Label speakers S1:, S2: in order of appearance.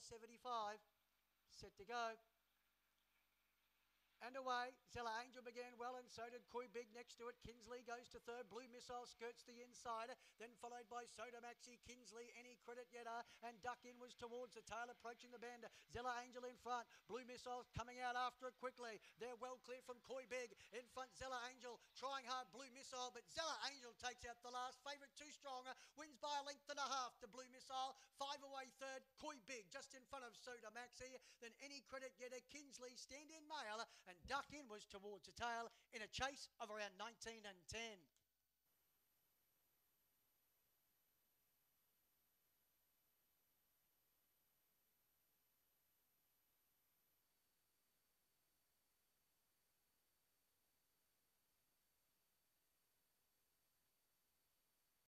S1: $1.75. Set to go. And away, Zella Angel began well, and so did Koi Big next to it. Kinsley goes to third. Blue Missile skirts the inside, then followed by Soda Maxi, Kinsley, Any Credit Yet and Duck In was towards the tail, approaching the bend. Zella Angel in front. Blue Missile coming out after it quickly. They're well clear from Koi Big. In front, Zella Angel trying hard. Blue Missile, but Zella Angel takes out the last. Favourite too strong, wins by a length and a half to Blue Missile. 5 away third, Koi Big just in front of Soda Maxi. Then Any Credit Yet, Kinsley, Stand In Mail, and Duck In was towards the tail in a chase of around 19 and 10.